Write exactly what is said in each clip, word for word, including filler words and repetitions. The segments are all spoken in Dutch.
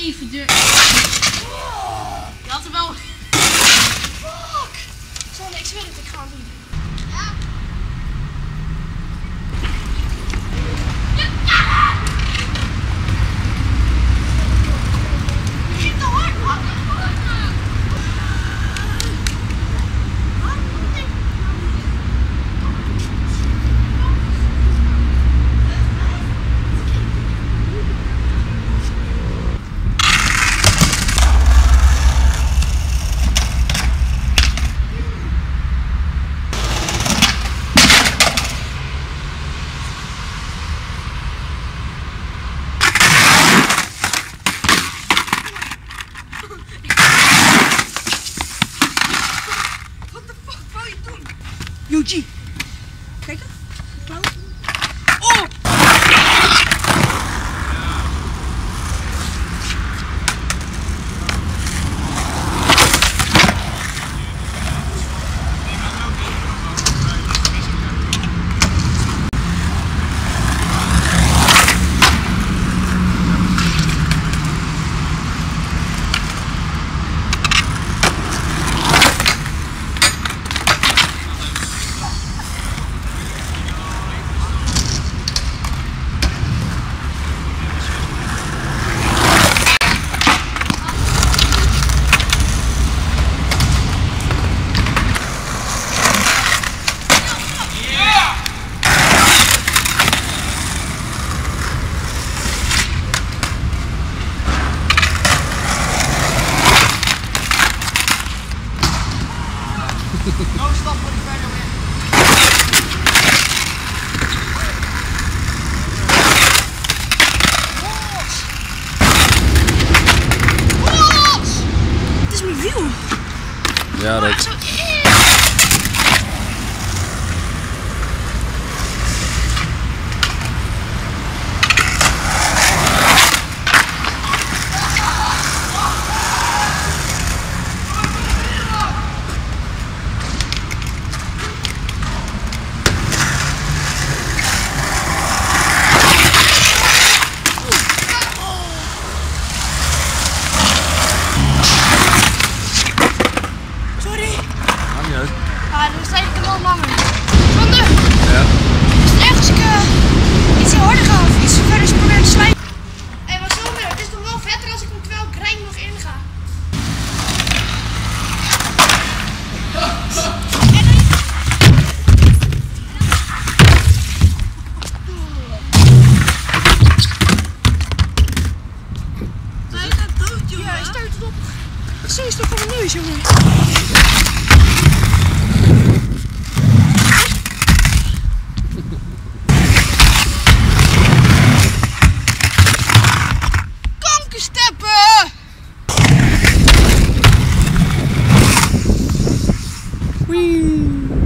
even de... Je had er wel... Fuck! Zonne, ik zweer het, ik ga hem doen. Ja. Je zit te hard, man. Yo, G. Kijk dan. Klauw. Oh! Nou stap voor die verder weer. Wat? Het is mijn wiel. Ja, dat... Zo... Ja, dan sta ik er wel langer. Sander! Ja? Is het erg als ik uh, iets harder ga of iets verder probeer te slijpen? Hé, hey, maar Sander, het is toch wel vetter als ik hem terwijl ik rijd nog inga. Hij gaat dood, jongen. Ja, hij stuit het op. Ik zie je toch van mijn neus, jongen. Kankersteppen! Wee.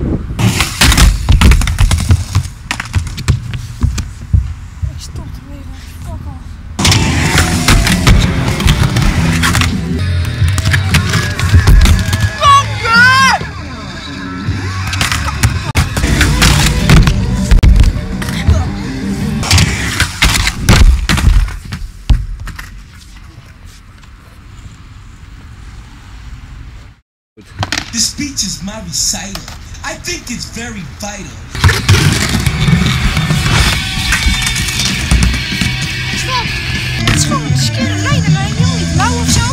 Ik stop er weer. Fuck off. This speech is my recital. I think it's very vital. Stop! Het is gewoon een skere lijn en lijn, heel niet blauw of zo.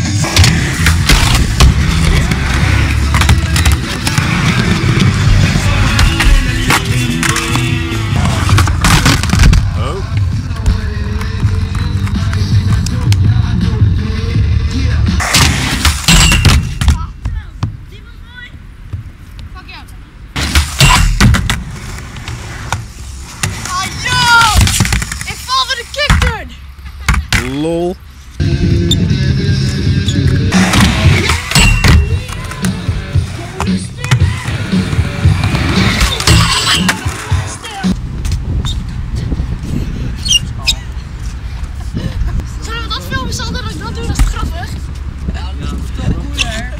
Lol. Zullen we dat filmen zonder dat ik dat doe? Dat is toch grappig? Ja, dat is toch cooler.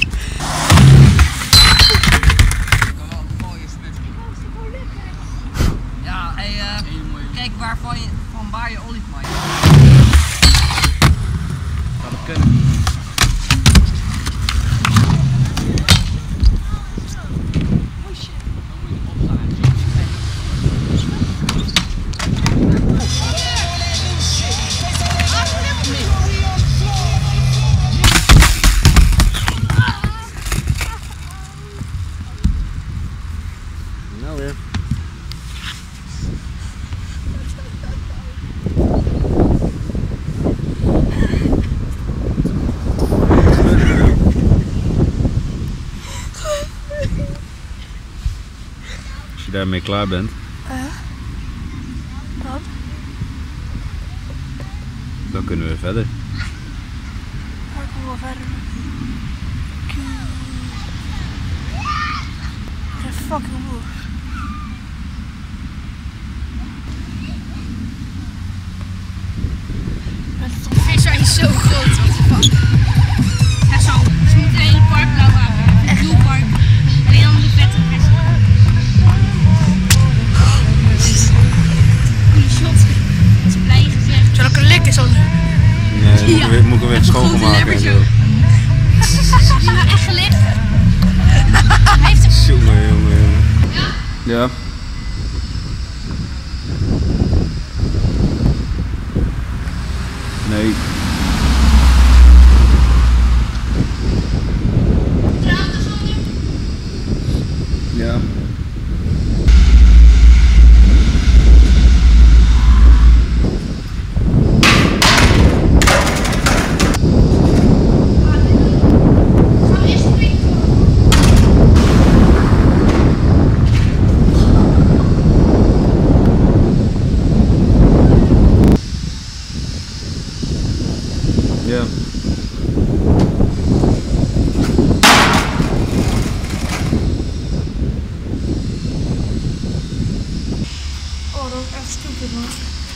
Ja, hey, uh, kijk waarvan je, van waar je olief maakt. Gaat het kunnen? Nou weer. Als je daarmee klaar bent, Uh, wat? dan kunnen we verder. Maar ik wil wel verder. Ik ben fucking moe. De visser is zo groot, what the fuck. Ja, zo. Ze moeten een hele park blauw maken. Een doelpark. Alleen dan de vette vissen. Goeie shot. Dat is blij gezegd. Zal ik een likken zo? Nee, moet ik weer, moet ik hem weer schoongemaakt en zo. Is hij nou echt gelicht? Hij heeft een... Jongen, jongen, jongen. Ja? Ja. Nee. Ja. Ja. Oh, dat is echt stupid, man.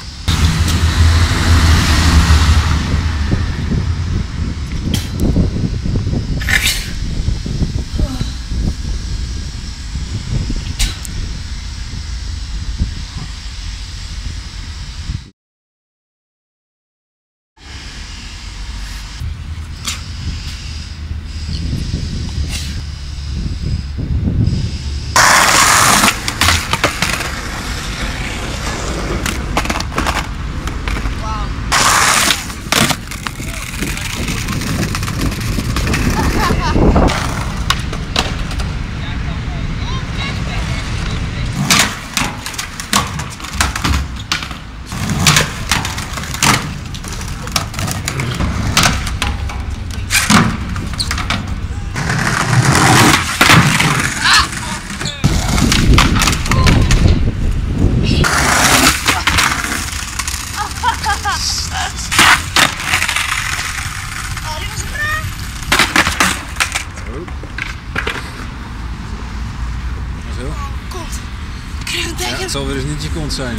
Zo? Kont. Ik kreeg een Ja, teken. het zal weer eens niet je kont zijn.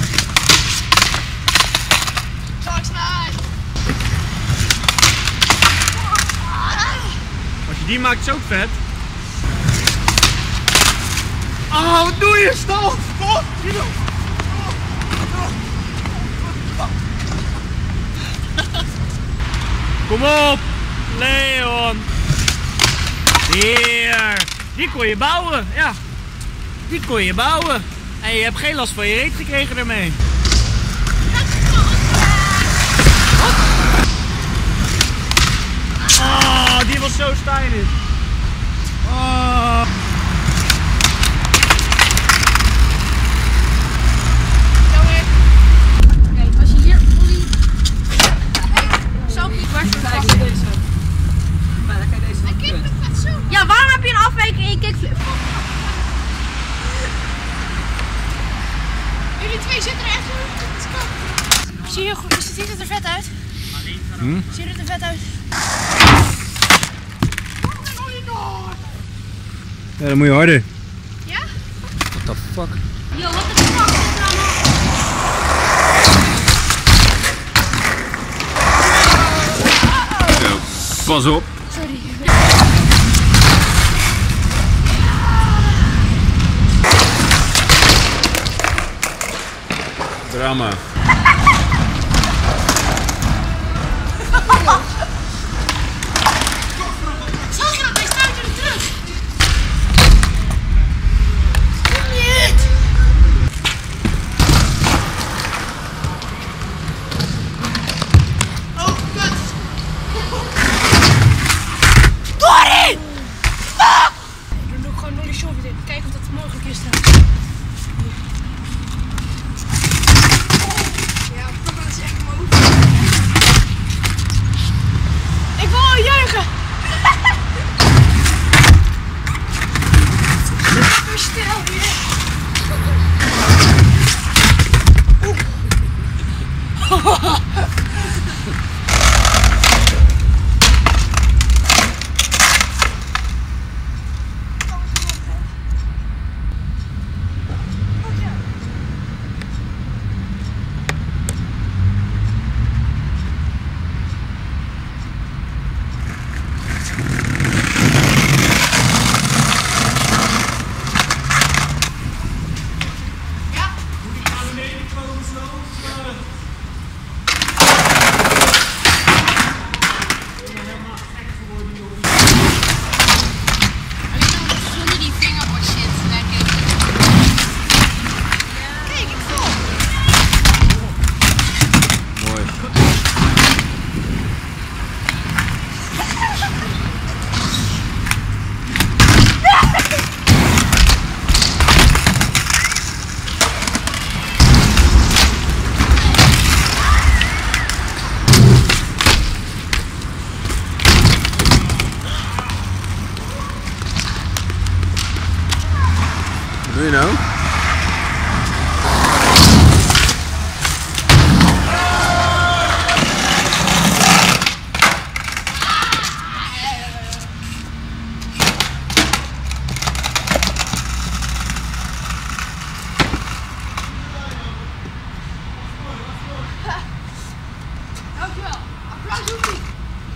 Als je die maakt is ook vet. Oh, wat doe je? Stop! Stop! Kom op, Leon. Hier. Die kon je bouwen, ja. Die kon je bouwen. En je hebt geen last van je reet gekregen ermee. Wat? Oh, die was zo stylish. Oh. Kijk, als je hier olie... Zo niet waar ze vast. Maar dan kan je deze nog punt. Ja, waarom heb je een afwijking in je kickflip? Jullie twee zitten er echt goed. Zie je goed? Ziet het er vet uit? Hm? Ziet het er vet uit? Ja, dan moet je harder. Ja? What the fuck? Yo, wat de fuck is er aan de hand? Zo, pas op. Sorry. Drama. Wat doe je nou? Dankjewel. Applaus hoeft niet.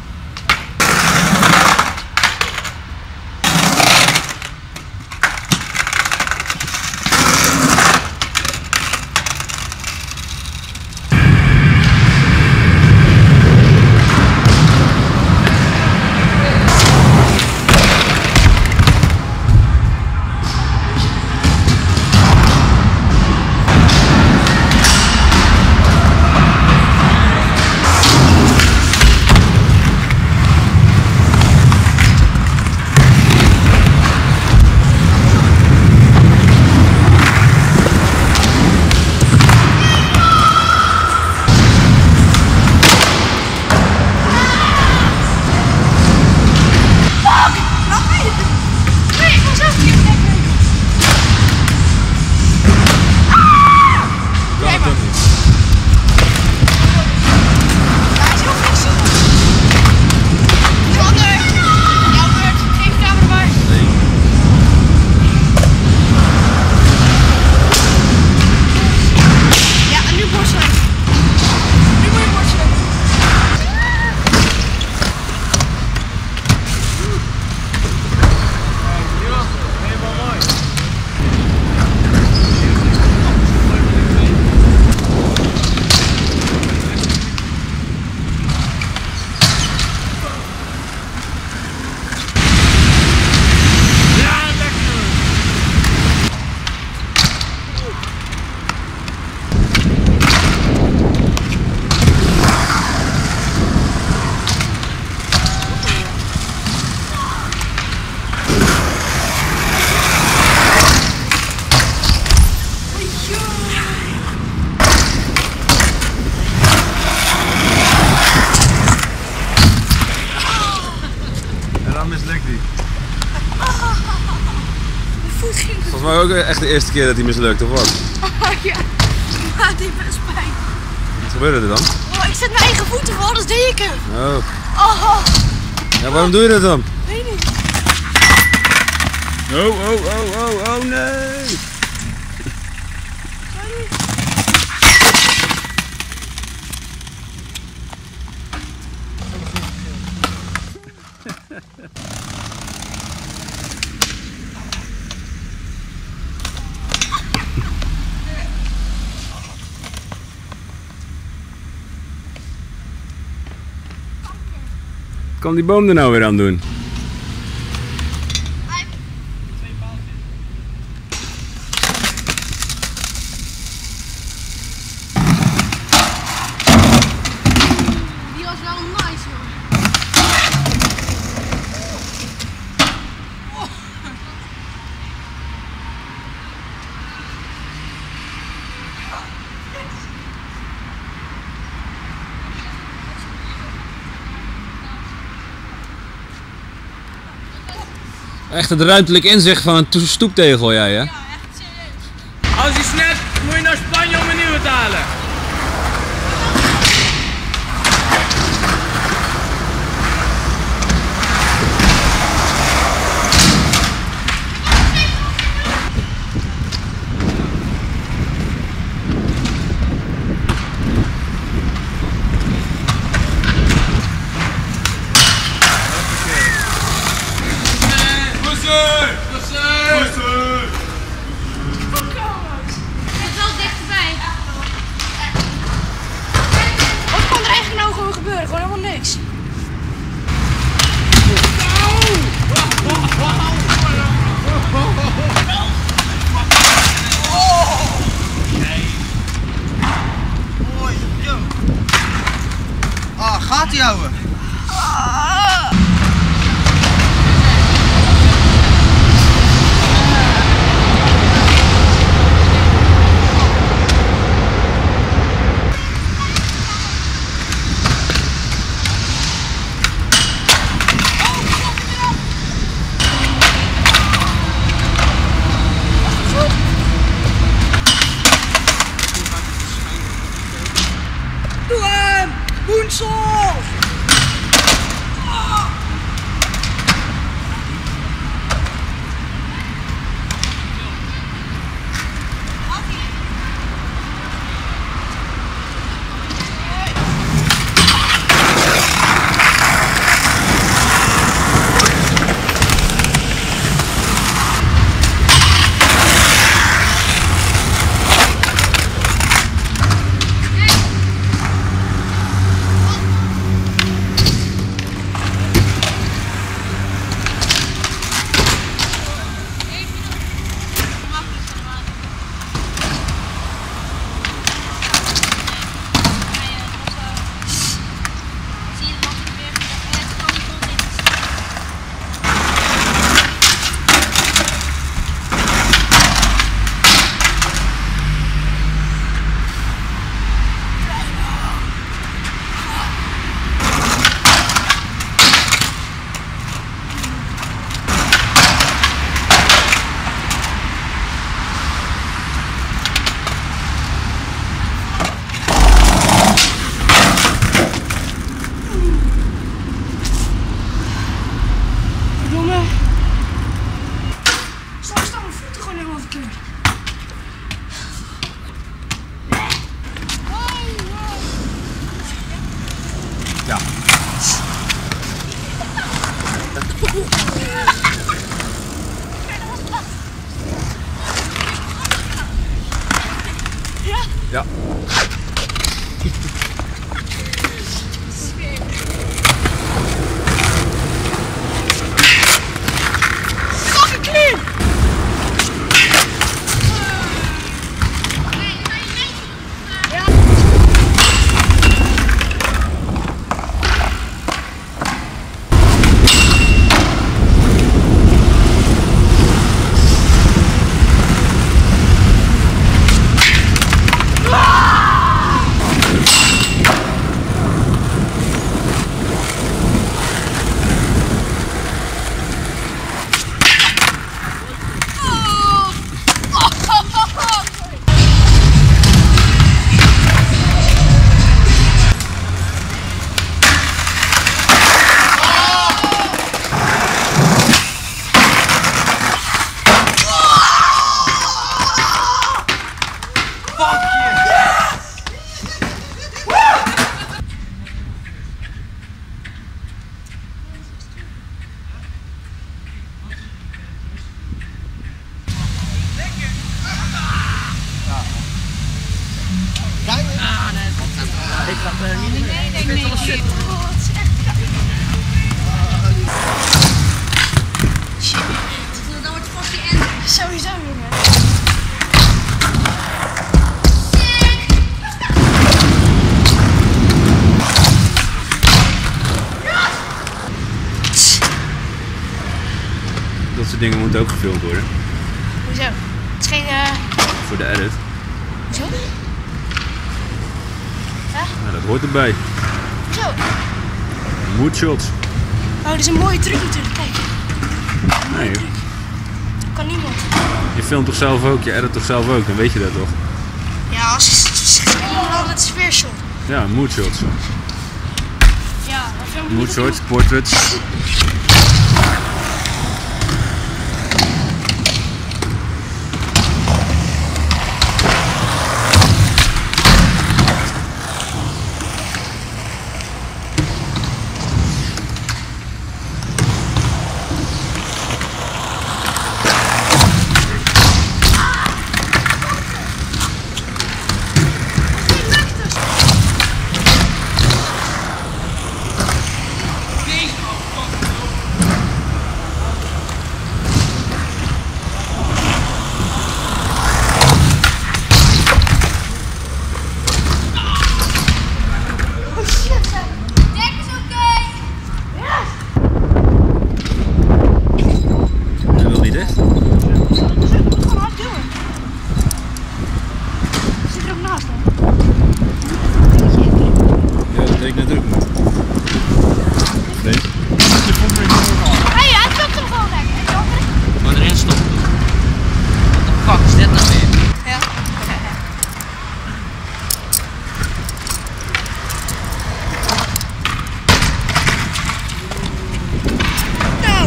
Volgens mij ook echt de eerste keer dat hij mislukt, of wat? Ja, maar die best pijn. Wat gebeurde er dan? Oh, ik zet mijn eigen voeten vol, dat deed ik hem. Oh. Oh, Ja, waarom doe je dat dan? weet niet. Oh, oh, oh, oh, oh, nee! Kan die boom er nou weer aan doen? Die was wel nice, joh. Echt het ruimtelijk inzicht van een stoeptegel, jij hè? Ja, echt serieus. Als je snapt, moet je naar Spanje om een nieuwe te halen. Laat die ouwe. Doe hem! Boensel! Ja. Ja. Ik ga het uh, niet doen. Nee, nee, Ik vind het nee. wel shit. Oh, het is echt shit. Dan wordt het vast die end. Sowieso, jongen. Dat soort dingen moeten ook gefilmd worden. Hoezo? Het is geen... Uh... Voor de edit. Hoezo? Nou, dat hoort erbij. Zo. Moodshots. Oh, dat is een mooie truc natuurlijk. Kijk. Nee, joh. Kan niemand. Je filmt toch zelf ook, je edit toch zelf ook, dan weet je dat toch? Ja, als iemand het sfeershot. Ja, moodshots. Ja, dan film je Moodshots, portraits.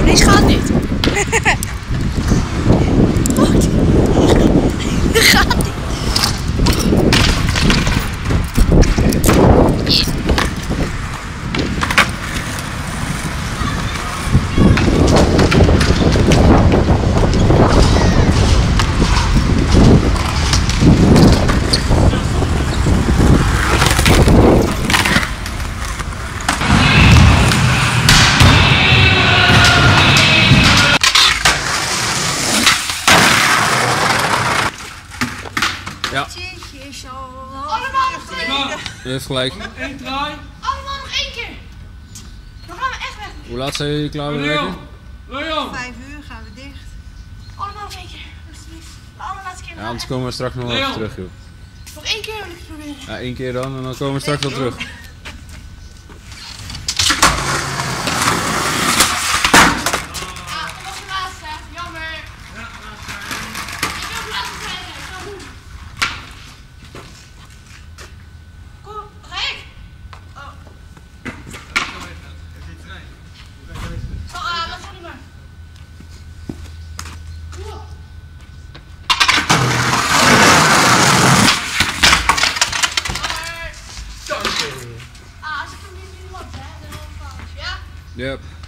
Oh, deze gaat niet. Wacht. Dit gaat niet. Ja, Allemaal nog twee keer. je heeft gelijk. Eén draai. Allemaal nog één keer. Dan gaan we echt weg. Hoe laat zijn jullie klaar met werken? Leon! Vijf uur gaan we dicht. Allemaal nog één keer. Alsjeblieft. De allerlaatste keer. Ja, anders komen we straks nog wel even Leon. terug, joh. Nog één keer wil ik het proberen. Ja, één keer dan en dan komen we straks wel terug. Ah, dat was de laatste. Jammer. Ja, laatste. Ik wil de laatste zijn. Ik ga doen. Kom, ga ik. Oh. Zo, ah, dat gaat niet meer. Kom op. Ah, als ik hem niet nu wat, hè, dan fout. Ja? Yep.